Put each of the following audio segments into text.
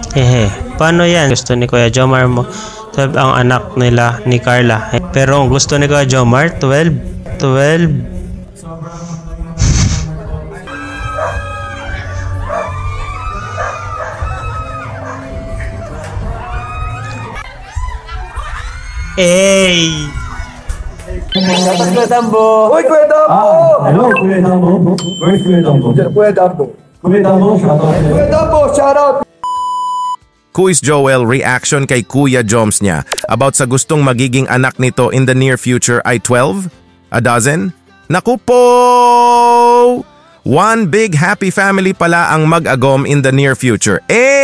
Paano yan? Gusto ni Kuya Jomar mo 12 ang anak nila ni Carla. Pero ang gusto ni Kuya Jomar 12. Hey! Kuya Dambo! Uy, Kuya Dambo! Hello, Kuya Dambo. Where's Kuya Dambo? Kuya Dambo! Kuya Dambo, shoutout. Kuya Dambo, shoutout! Kuis Joel reaction kay Kuya Joms niya about sa gustong magiging anak nito in the near future ay 12? A dozen? Naku po! One big happy family pala ang mag-agom in the near future.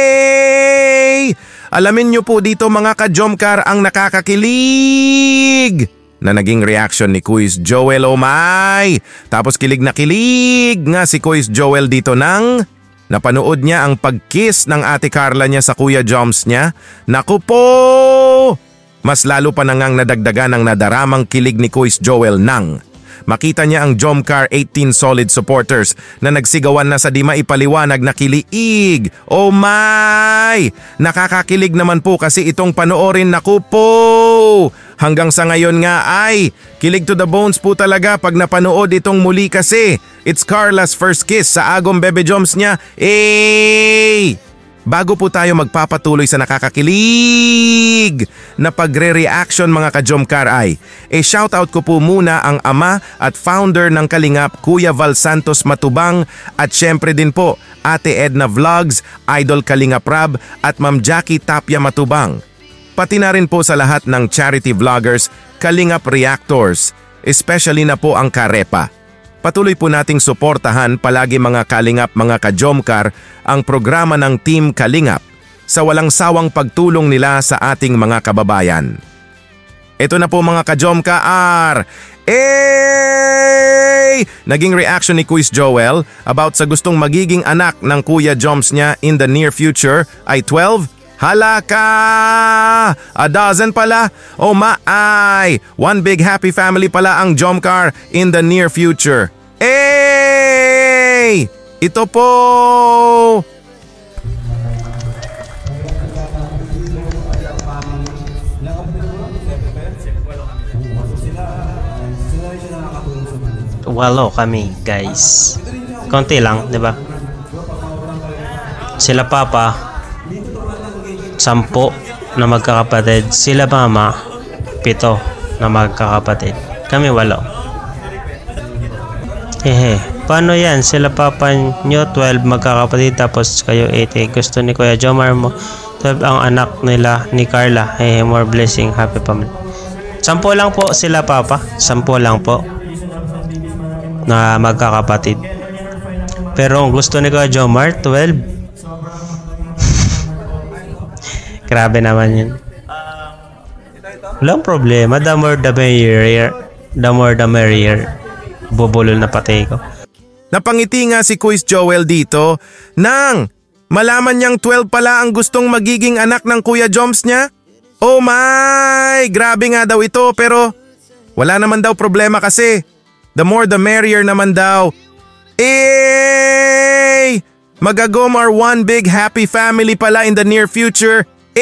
Alamin nyo po dito mga ka-Jomcar ang nakakakilig na naging reaction ni Kuis Joel, oh my! Tapos kilig na kilig nga si Kuis Joel dito nang napanood niya ang pag-kiss ng ate Carla niya sa Kuya Joms niya. Naku po! Mas lalo pa nangang nadagdagan ang nadaramang kilig ni Kuis Joel nang makita niya ang Jomcar 18 solid supporters na nagsigawan na sa di maipaliwanag na kiliig. Oh my! Nakakakilig naman po kasi itong panoorin, naku po! Hanggang sa ngayon nga ay kilig to the bones po talaga pag napanood itong muli kasi it's Carla's first kiss sa agong Bebe Joms niya. Bago po tayo magpapatuloy sa nakakakilig na pagre-reaction mga ka-Jomcar ay, shoutout ko po muna ang ama at founder ng Kalingap, Kuya Val Santos Matubang at syempre din po Ate Edna Vlogs, Idol Kalingap Rab at Ma'am Jackie Tapia Matubang. Pati na rin po sa lahat ng charity vloggers, Kalingap Reactors, especially na po ang Karepa. Patuloy po nating suportahan palagi mga Kalingap mga ka-Jomcar ang programa ng Team Kalingap sa walang sawang pagtulong nila sa ating mga kababayan. Ito na po mga ka-Jomcar! Naging reaction ni Kuis Joel about sa gustong magiging anak ng Kuya Joms niya in the near future ay 12? Hala ka! A dozen pala? Oh maay! One big happy family pala ang Jomcar in the near future. Ito po! Walo kami, guys. Konti lang, di ba? Sila papa 10 na magkakapatid. Sila mama 7 na magkakapatid. Kami 8. Paano yan? Sila papa nyo 12 magkakapatid tapos kayo 8. Gusto ni Kuya Jomar mo 12 ang anak nila ni Carla. More blessing, happy family. 10 lang po sila papa. 10 lang po na magkakapatid. Pero gusto ni Kuya Jomar 12. Grabe naman yun. Walang problema. The more the merrier. The more the merrier. Bubulol na patay ko. Napangiti nga si Kuis Joel dito nang malaman niyang 12 pala ang gustong magiging anak ng Kuya Joms niya. Oh my! Grabe nga daw ito pero wala naman daw problema kasi the more the merrier naman daw. Magagom are one big happy family pala in the near future.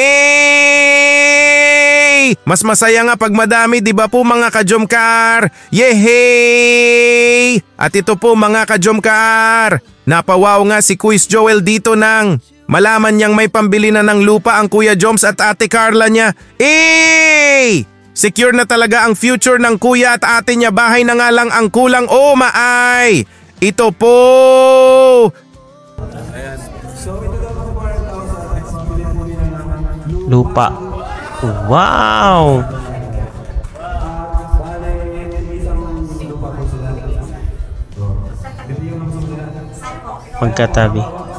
Mas masaya nga pag madami, di ba po mga ka-Jomcar? Yehey! At ito po mga ka-Jomcar, napawaw nga si Kuis Joel dito nang malaman niyang may pambili na ng lupa ang Kuya Joms at Ate Carla niya. Secure na talaga ang future ng kuya at ate niya, bahay na nga lang ang kulang. Oh maay! Ito po! Lupa. Wow! Magkatabi.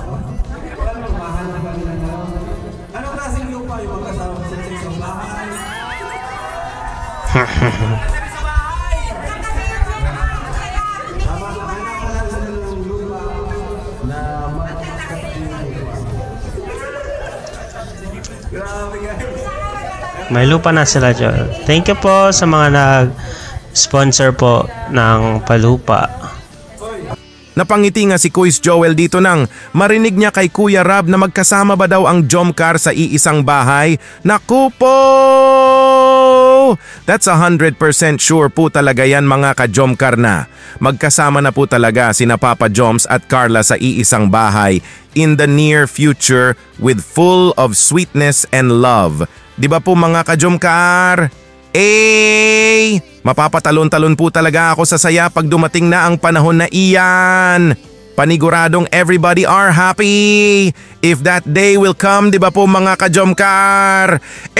May lupa na sila dyan. Thank you po sa mga nag-sponsor po ng palupa. Napangiti nga si Kuis Joel dito nang marinig niya kay Kuya Rab na magkasama ba daw ang Jomcar sa iisang bahay. Naku po! That's 100% sure po talaga yan mga ka-Jomcar na. Magkasama na po talaga sina Papa Joms at Carla sa iisang bahay in the near future with full of sweetness and love. Di ba po mga ka-Jomcar? Mapapatalon-talon po talaga ako sa saya pag dumating na ang panahon na iyan. Paniguradong everybody are happy if that day will come, di ba po mga ka-Jomcar?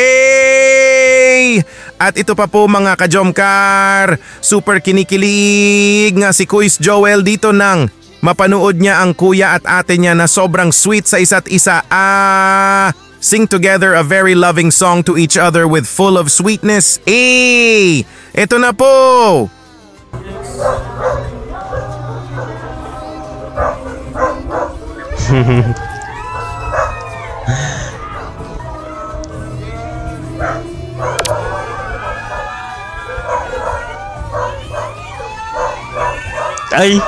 At ito pa po mga ka-Jomcar, super kinikilig nga si Kuis Joel dito nang mapanood niya ang kuya at ate niya na sobrang sweet sa isa't isa. Sing together a very loving song to each other with full of sweetness. Ito na po! Ay!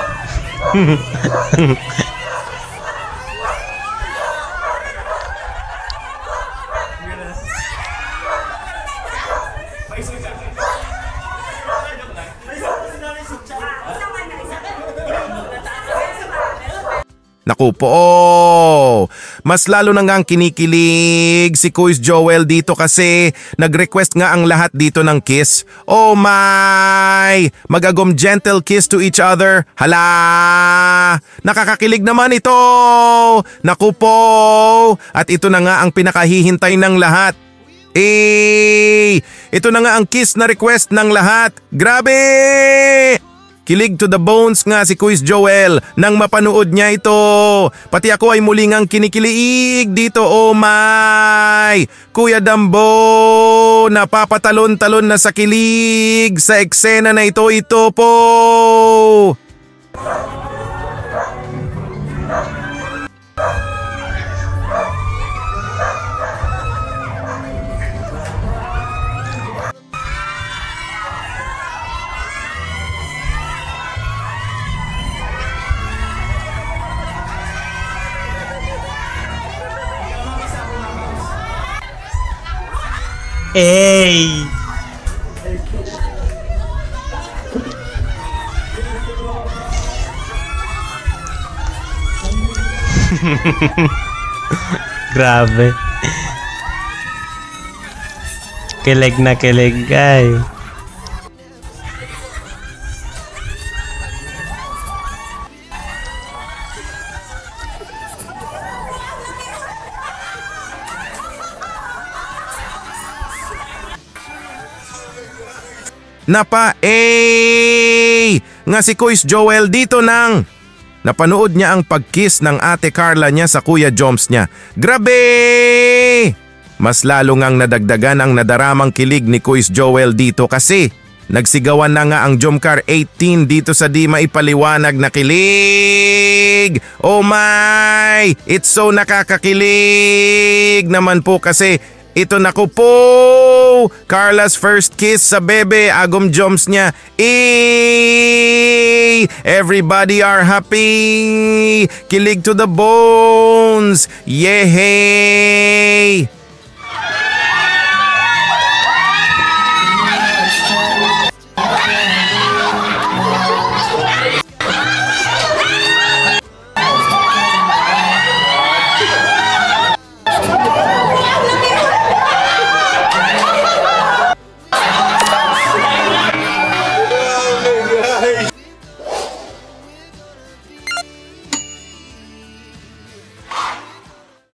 Naku po, mas lalo na nga ang kinikilig si Kuis Joel dito kasi nag-request nga ang lahat dito ng kiss. Oh my! Magagom gentle kiss to each other. Hala! Nakakakilig naman ito! Naku po! At ito na nga ang pinakahihintay ng lahat. Ito na nga ang kiss na request ng lahat. Grabe! Kilig to the bones nga si Kuis Joel nang mapanood niya ito. Pati ako ay muli ngang kinikilig dito, oh my! Kuya Dambo, napapatalon-talon na sa kilig sa eksena na ito po. Grabe. Kilig na kilig ay. Nga si Kuis Joel dito nang napanood niya ang pagkiss ng ate Carla niya sa Kuya Joms niya. Grabe! Mas lalo ngang nadagdagan ang nadaramang kilig ni Kuis Joel dito kasi nagsigawan na nga ang Jomcar 18 dito sa di maipaliwanag na kilig. Oh my! It's so nakakakilig naman po kasi ito na ko po! Carla's first kiss sa bebe, agom Joms niya. Everybody are happy! Kilig to the bones! Yehey!